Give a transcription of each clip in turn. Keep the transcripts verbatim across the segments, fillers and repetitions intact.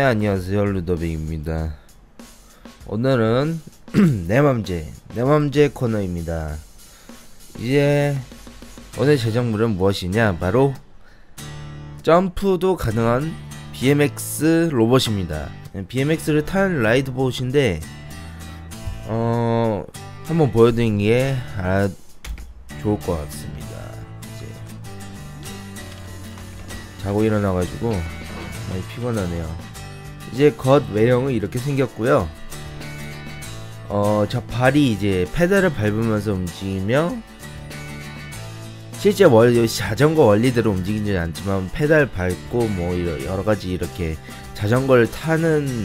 네, 안녕하세요, 루더빅입니다. 오늘은 내맘제 내맘제 코너입니다. 이제 오늘 제작물은 무엇이냐, 바로 점프도 가능한 비엠엑스 로봇입니다. 비엠엑스를 탄 라이드봇인데 어 한번 보여드린 게 아, 좋을 것 같습니다. 이제 자고 일어나가지고 많이 피곤하네요. 이제 겉 외형은 이렇게 생겼고요. 어, 저 발이 이제 페달을 밟으면서 움직이며, 실제 원리, 자전거 원리대로 움직이지는 않지만 페달 밟고 뭐 여러가지 이렇게 자전거를 타는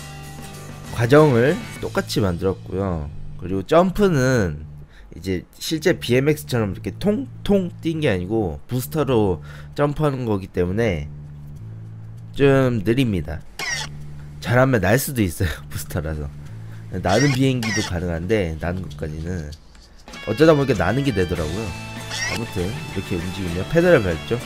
과정을 똑같이 만들었고요. 그리고 점프는 이제 실제 비엠엑스처럼 이렇게 통통 뛴 게 아니고 부스터로 점프하는 거기 때문에 좀 느립니다. 잘하면 날 수도 있어요. 부스터라서 나는 비행기도 가능한데, 나는 것까지는 어쩌다 보니까 나는 게 되더라고요. 아무튼 이렇게 움직이면 페달을 밟죠.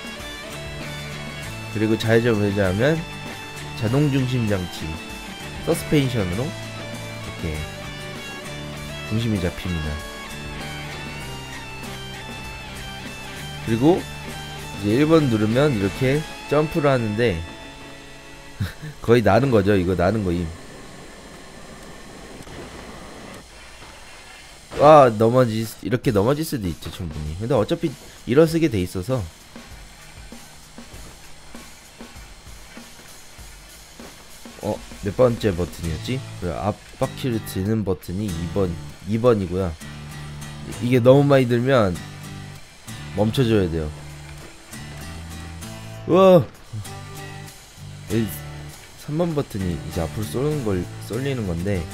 그리고 좌회전 우회전하면 자동 중심 장치 서스펜션으로 이렇게 중심이 잡힙니다. 그리고 이제 일 번 누르면 이렇게 점프를 하는데 거의 나는 거죠. 이거 나는 거임. 와, 넘어지 이렇게 넘어질 수도 있죠, 충분히. 근데 어차피 일어서게 돼 있어서. 어, 몇 번째 버튼이었지? 그 앞바퀴를 드는 버튼이 이 번 이 번이고요 이게 너무 많이 들면 멈춰줘야 돼요. 우와, 삼 번 버튼이 이제 앞으로 쏘는 걸 쏠리는 건데,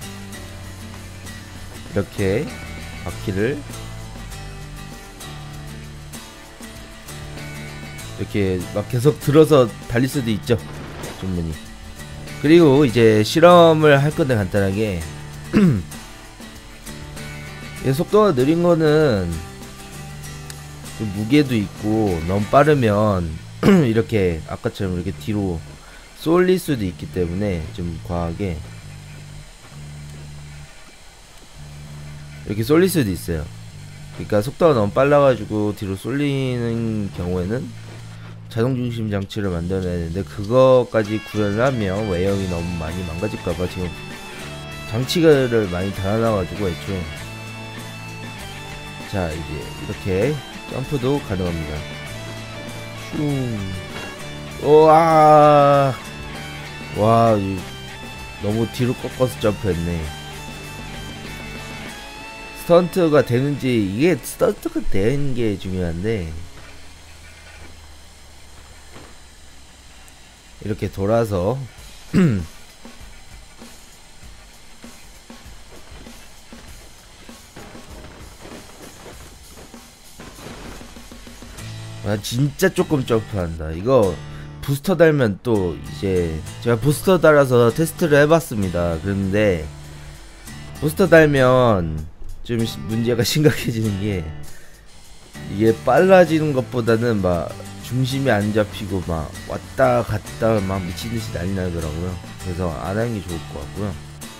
이렇게 바퀴를 이렇게 막 계속 들어서 달릴 수도 있죠, 충분히. 그리고 이제 실험을 할 건데, 간단하게 속도가 느린 거는 좀 무게도 있고, 너무 빠르면 이렇게 아까처럼 이렇게 뒤로 쏠릴 수도 있기 때문에 좀 과하게 이렇게 쏠릴 수도 있어요. 그러니까 속도가 너무 빨라가지고 뒤로 쏠리는 경우에는 자동 중심 장치를 만들어야 되는데, 그거까지 구현을 하면 외형이 너무 많이 망가질까봐 지금 장치를 많이 달아놔가지고 애초에. 자, 이제 이렇게 점프도 가능합니다. 슝. 우와, 와, 너무 뒤로 꺾어서 점프했네. 스턴트가 되는지, 이게 스턴트가 되는 게 중요한데, 이렇게 돌아서 아, 진짜 조금 점프한다. 이거 부스터 달면 또, 이제 제가 부스터 달아서 테스트를 해봤습니다. 그런데 부스터 달면 좀 문제가 심각해지는 게, 이게 빨라지는 것보다는 막 중심이 안 잡히고 막 왔다 갔다 막 미친듯이 난리 나더라고요. 그래서 안 하는 게 좋을 것 같고요.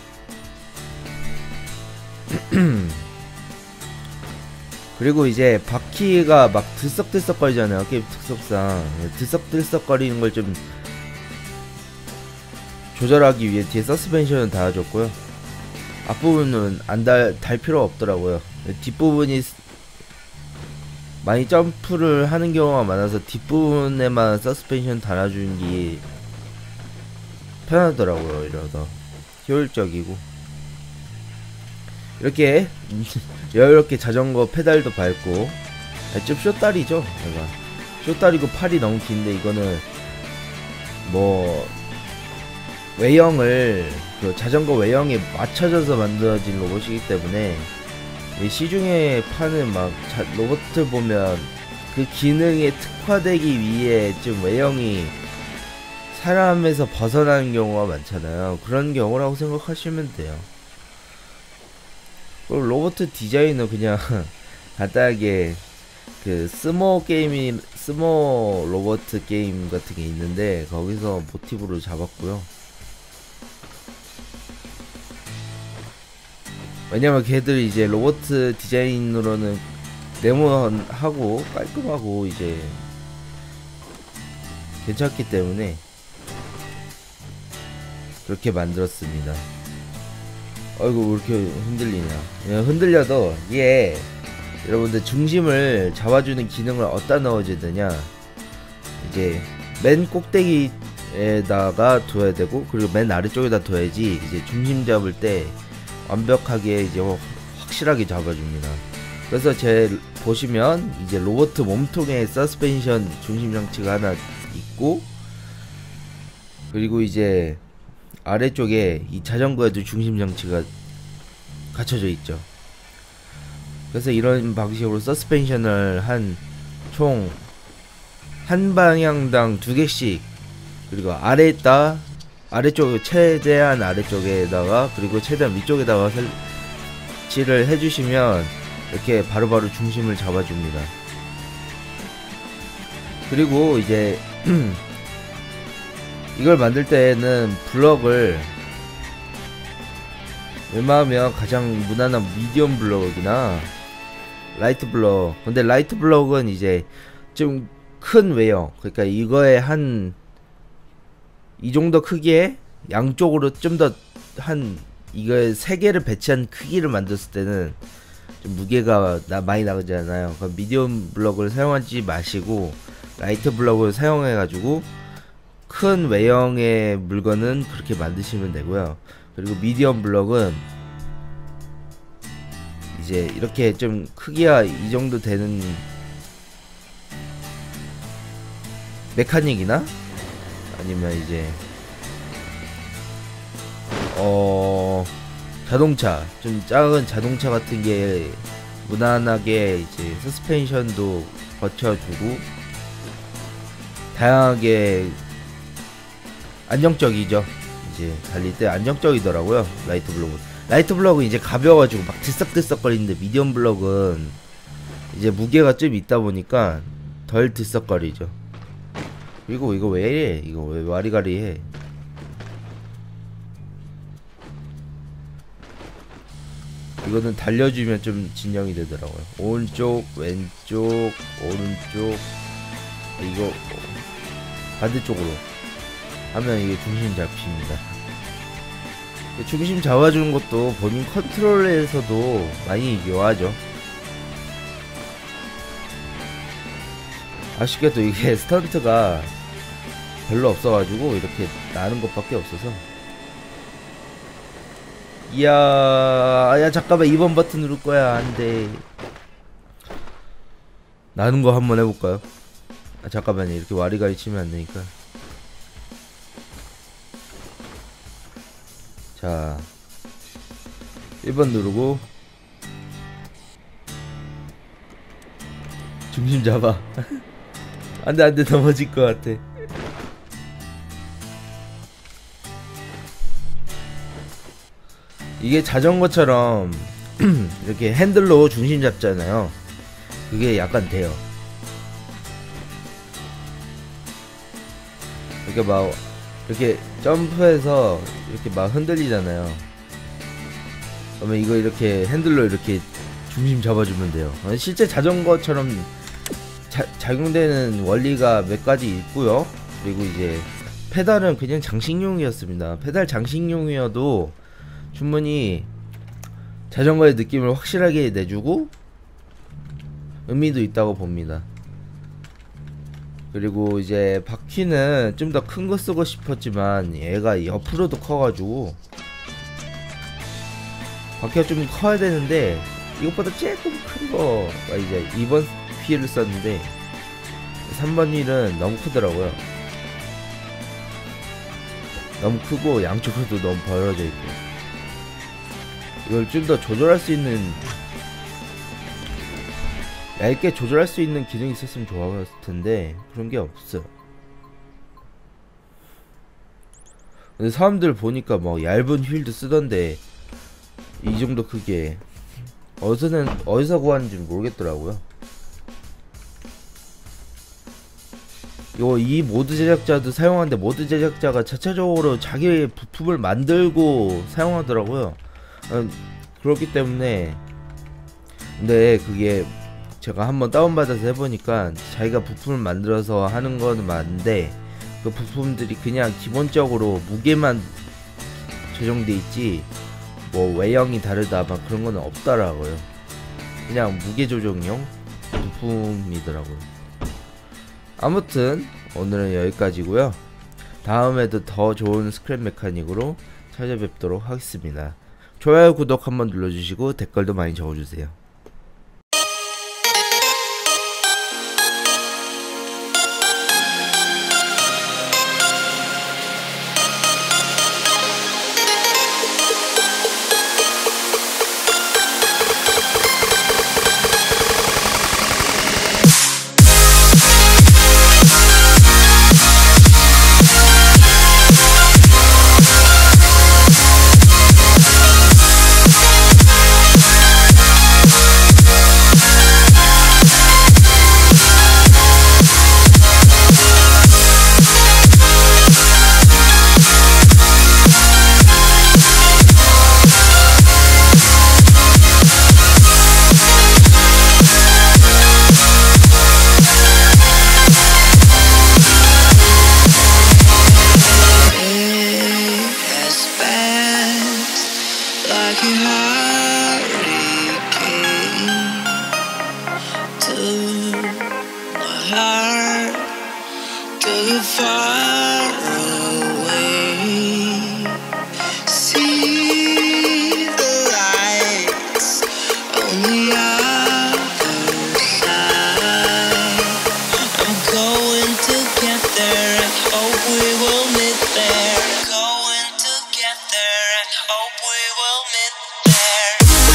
그리고 이제 바퀴가 막 들썩들썩거리잖아요, 게임 특성상. 들썩들썩거리는 걸 좀 조절하기 위해 뒤에 서스펜션을 달아줬고요. 앞부분은 안 달, 달 필요 없더라고요. 뒷부분이 많이 점프를 하는 경우가 많아서 뒷부분에만 서스펜션 달아주는 게 편하더라고요. 이러다 효율적이고, 이렇게 여유롭게 자전거 페달도 밟고. 아, 좀 쇼다리죠, 내가. 쇼다리고 팔이 너무 긴데, 이거는 뭐 외형을 그 자전거 외형에 맞춰져서 만들어진 로봇이기 때문에, 시중에 파는 막 자, 로봇을 보면 그 기능에 특화되기 위해 좀 외형이 사람에서 벗어나는 경우가 많잖아요. 그런 경우라고 생각하시면 돼요. 로봇 디자인은 그냥 간단하게 그 스모 게임이 스모 로봇 게임 같은 게 있는데 거기서 모티브로 잡았고요. 왜냐면 걔들이 이제 로봇 디자인으로는 네모하고 깔끔하고 이제 괜찮기 때문에 그렇게 만들었습니다. 아이고 왜 이렇게 흔들리냐. 흔들려도 이게 여러분들 중심을 잡아주는 기능을 어디다 넣어줘야 되냐, 이제 맨 꼭대기에다가 둬야 되고, 그리고 맨 아래쪽에다 둬야지 이제 중심 잡을 때 완벽하게 이제 확실하게 잡아줍니다. 그래서 제 보시면 이제 로봇 몸통에 서스펜션 중심 장치가 하나 있고, 그리고 이제 아래쪽에 이 자전거에도 중심 장치가 갖춰져 있죠. 그래서 이런 방식으로 서스펜션을 한 총 한 방향당 두 개씩, 그리고 아래에다 아래쪽 최대한 아래쪽에다가 그리고 최대한 위쪽에다가 설치를 해주시면 이렇게 바로바로 중심을 잡아줍니다. 그리고 이제 이걸 만들 때는 블럭을 웬만하면 가장 무난한 미디엄 블럭이나 라이트 블럭, 근데 라이트 블럭은 이제 좀 큰 외형, 그러니까 이거에 한 이 정도 크기에 양쪽으로 좀 더 한 이거 세 개를 배치한 크기를 만들었을 때는 좀 무게가 나, 많이 나가잖아요. 그럼 미디엄 블럭을 사용하지 마시고 라이트 블럭을 사용해 가지고 큰 외형의 물건은 그렇게 만드시면 되고요. 그리고 미디엄 블럭은 이제 이렇게 좀 크기가 이 정도 되는 메카닉이나 아니면 이제 어 자동차, 좀 작은 자동차 같은 게 무난하게 이제 서스펜션도 버텨주고 다양하게 안정적이죠. 이제 달릴 때 안정적이더라고요. 라이트 블럭은 라이트 블럭은 이제 가벼워가지고 막 들썩들썩거리는데, 미디엄 블럭은 이제 무게가 좀 있다 보니까 덜 들썩거리죠. 그리고 이거 왜 이래? 이거 왜 와리가리 해? 이거는 달려주면 좀 진영이 되더라고요. 오른쪽, 왼쪽, 오른쪽, 이거 반대쪽으로 하면 이게 중심 잡힙니다. 중심 잡아주는 것도 본인 컨트롤에서도 많이 요하죠. 아쉽게도 이게 스턴트가 별로 없어가지고 이렇게 나는 것밖에 없어서. 이야, 야 잠깐만, 이 번 버튼 누를 거야. 안돼. 나는 거 한번 해볼까요? 아 잠깐만요, 이렇게 와리가리 치면 안 되니까. 자, 일 번 누르고 중심 잡아. 안돼 안돼, 넘어질 것 같아. 이게 자전거처럼 이렇게 핸들로 중심 잡잖아요. 그게 약간 돼요. 이렇게 막 이렇게 점프해서 이렇게 막 흔들리잖아요. 그러면 이거 이렇게 핸들로 이렇게 중심 잡아주면 돼요. 실제 자전거처럼 자, 작용되는 원리가 몇 가지 있고요. 그리고 이제 페달은 그냥 장식용이었습니다. 페달 장식용이어도 충분히 자전거의 느낌을 확실하게 내주고 의미도 있다고 봅니다. 그리고 이제 바퀴는 좀 더 큰 거 쓰고 싶었지만 얘가 옆으로도 커가지고 바퀴가 좀 커야 되는데 이것보다 조금 큰 거가 이제 이 번 휠을 썼는데 삼 번 휠은 너무 크더라고요. 너무 크고 양쪽으로도 너무 벌어져 있고, 이걸 좀 더 조절할 수 있는, 얇게 조절할 수 있는 기능이 있었으면 좋았을 텐데 그런 게 없어요. 근데 사람들 보니까 뭐 얇은 휠도 쓰던데 이 정도 크기에 어디서는 어디서 구하는지 모르겠더라고요. 이거 이 모드 제작자도 사용하는데 모드 제작자가 자체적으로 자기의 부품을 만들고 사용하더라고요. 음, 그렇기 때문에 근데 그게 제가 한번 다운받아서 해보니까 자기가 부품을 만들어서 하는 거는 맞는데 그 부품들이 그냥 기본적으로 무게만 조정돼 있지 뭐 외형이 다르다 막 그런 거는 없더라고요. 그냥 무게 조정용 부품이더라고요. 아무튼 오늘은 여기까지고요. 다음에도 더 좋은 스크랩 메카닉으로 찾아뵙도록 하겠습니다. 좋아요, 구독 한번 눌러주시고 댓글도 많이 적어주세요. Far away, see the lights on the other side. I'm going to get there and hope we will meet there. Going to get there and hope we will meet there.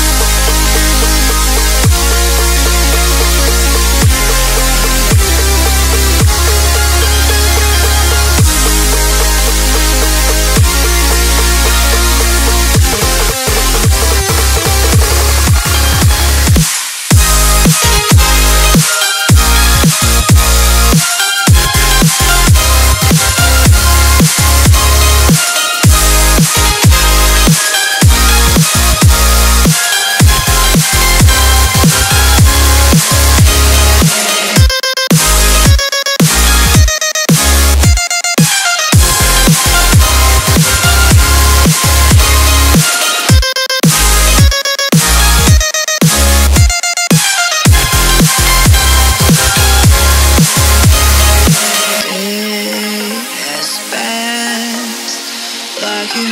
Like a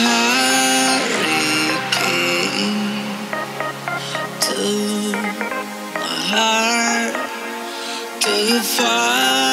hurricane to my heart, to the fire.